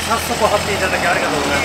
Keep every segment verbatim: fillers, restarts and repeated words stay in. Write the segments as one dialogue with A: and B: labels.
A: 早速貼っていただきありがとうございます。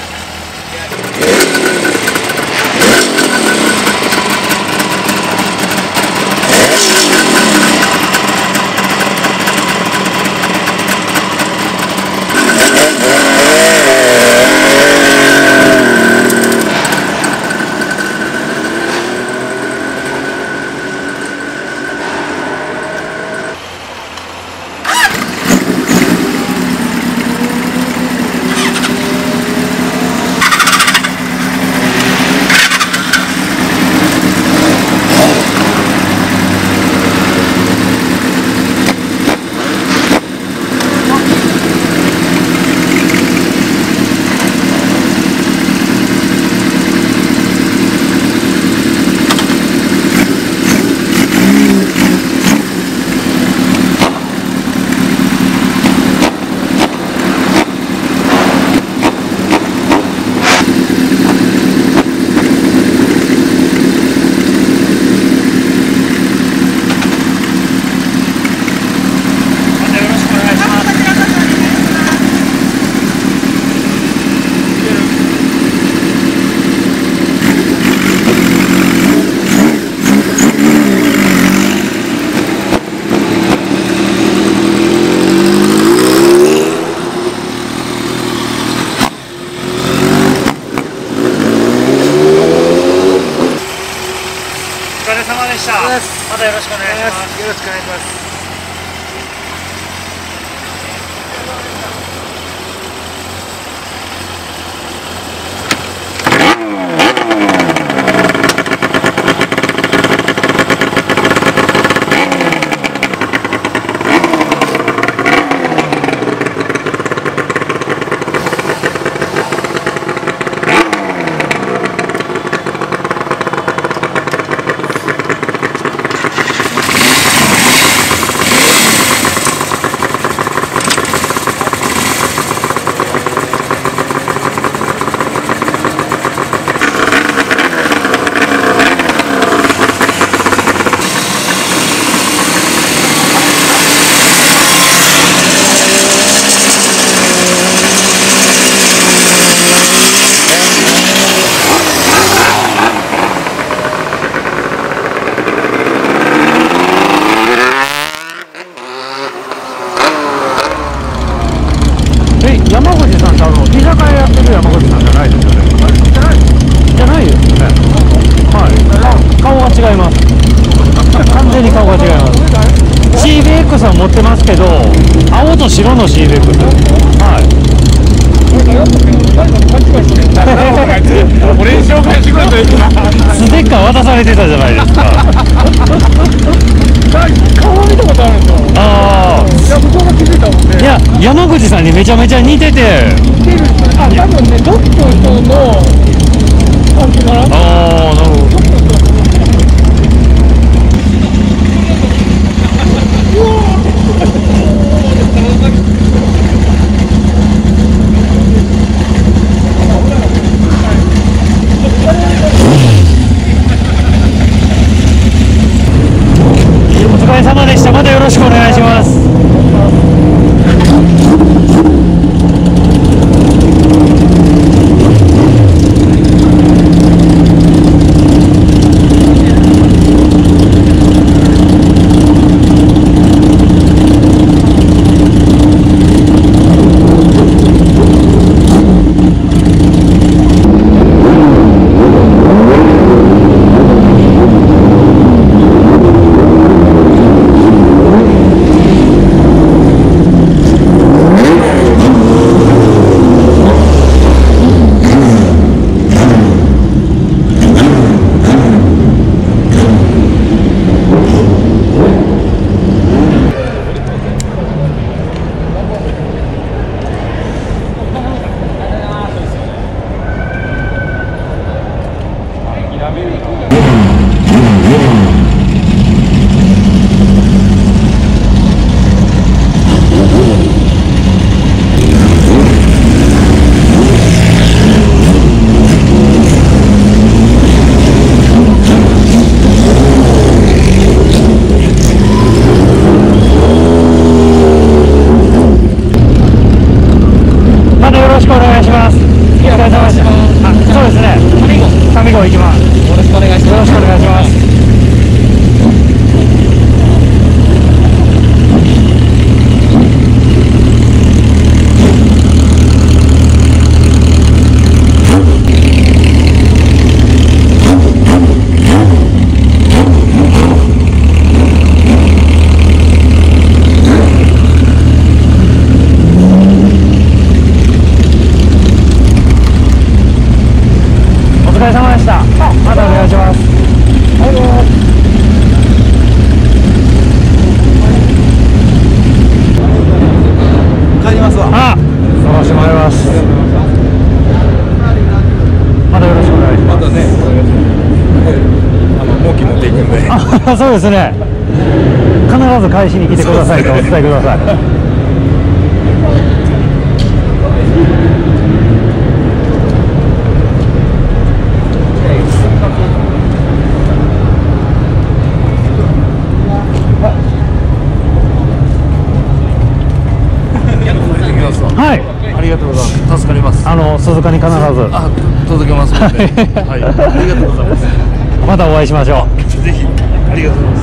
A: お疲れ様でした。またよろしくお願いします。
B: よろしくお願いします。
A: 山口さんってあの居酒屋やってる山口さんじゃないですよね。じゃないじゃないですよね。はい。顔が違います。完全に顔が違います。シービーエックス は持ってますけど、青と白の シービーエックス。はい。
B: 俺に紹介してくれというか
A: ステッカー渡されてたじゃないですか。
B: 顔見たことあるんですよ。
A: ああ。
B: いや、向こうが気づいたもんね。
A: いや、山口さんにめちゃめちゃ似てて。
B: 似てる。あ、多分ね、ドックの人の感じかな。
A: ああ、なるほど。お疲れ様でした。またよろしくお願いします。 そうですね。必ず返しに来てくださいとお伝えください。はい。
C: ありがとうございます。助かります。
A: あの鈴鹿に必ず。
C: あ、届けますので。はい。ありがとうございます。
A: またお会いしましょう。
C: ぜひありがとうございます。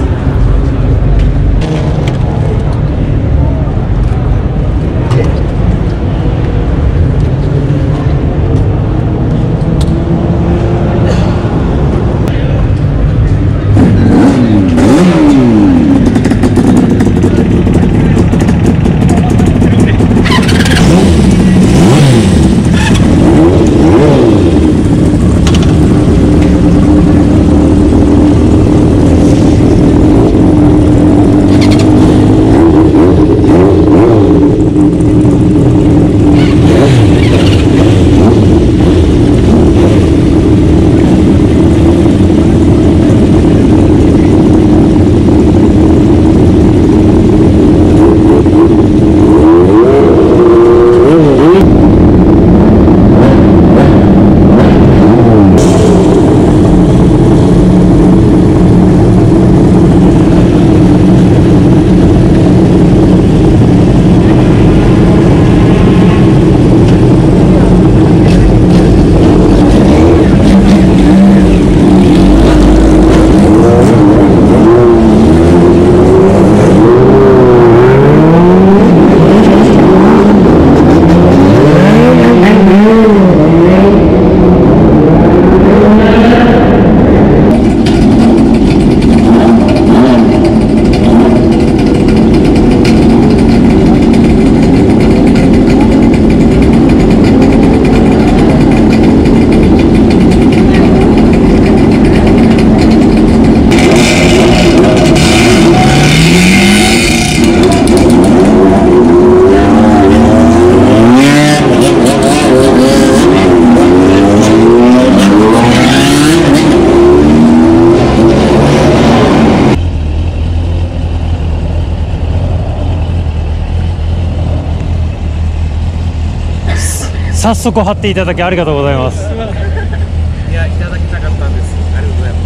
A: 早速貼っていただきありがとうございます。
C: いや、いただきたかったんです。ありがとうござい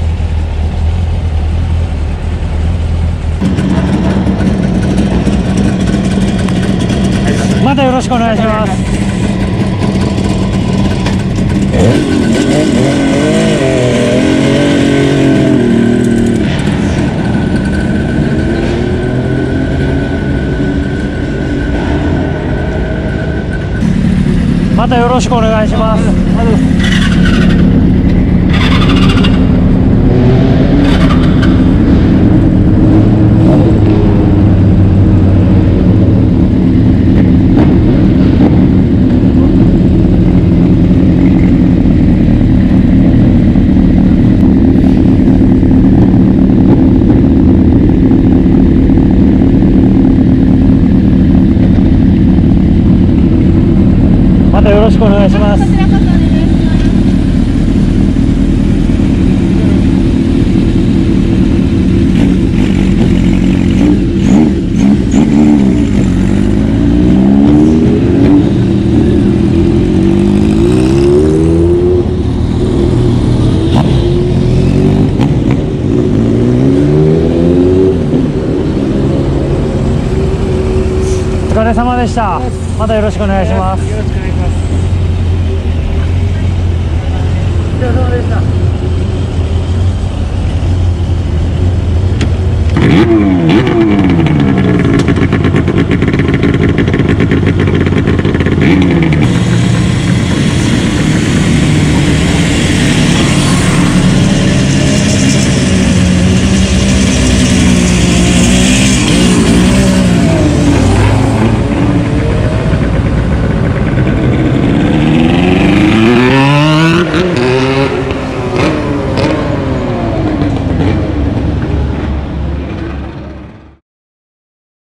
A: ます。またよろしくお願いします。またよろしくお願いします。またよろしくお願いします。お疲れ様でした。またよろしくお願いします。
C: ます。よろしくお願いします。
A: お疲れ様でした。